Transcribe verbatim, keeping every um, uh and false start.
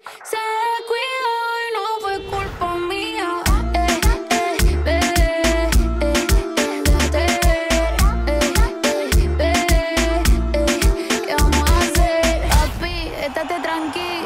Se descuidó y no fue culpa mía. Eh, eh, bebé, eh, eh, déjate ver. Eh, eh, bebé, eh, ¿qué vamos a hacer? Papi, estate tranquilo.